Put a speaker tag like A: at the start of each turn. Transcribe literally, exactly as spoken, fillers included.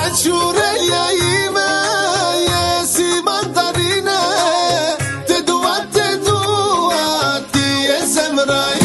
A: ciurelia ime e si mandarine, te dua, te dua, ti e zemra